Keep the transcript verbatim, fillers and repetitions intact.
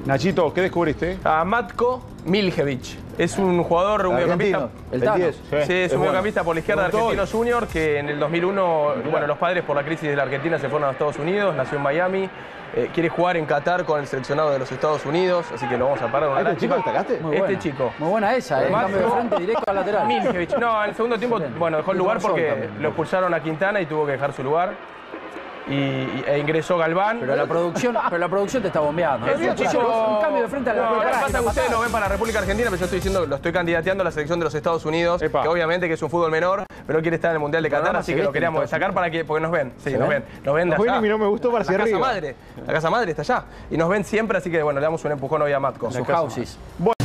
Nachito, ¿qué descubriste? A Matko Miljevic. Es un jugador, un mediocampista. El Tano. diez. Sí, es, es un mediocampista por la izquierda de Preguntó Argentinos Junior, que en el dos mil uno, bueno, los padres por la crisis de la Argentina se fueron a Estados Unidos, nació en Miami. Eh, quiere jugar en Qatar con el seleccionado de los Estados Unidos, así que lo vamos a parar. ¿A este chico destacaste? Muy Este buena. chico. Muy buena esa, ¿eh? Matko Cambio de frente directo al lateral. Miljevic. No, en el segundo tiempo, Excelente. bueno, dejó el Y lugar Gonzalo porque también. lo expulsaron a Quintana y tuvo que dejar su lugar. Y, y- e ingresó Galván. Pero la producción, pero la producción te está bombeando. Es un chico... Un cambio de frente al No, lo lateral. que pasa es que ustedes lo ven para la República Argentina, pero yo estoy diciendo, lo estoy candidateando a la selección de los Estados Unidos, Epa. que obviamente que es un fútbol menor, pero no quiere estar en el Mundial de Qatar, programa así se que ve lo en queríamos Estados destacar para que, porque nos ven, sí, ¿Se nos ven? ven, nos ven de Nos ven allá. y no me gustó para hacia La casa arriba. madre, la casa madre está allá. Y nos ven siempre, así que bueno, le damos un empujón hoy a Matko. Sus houses.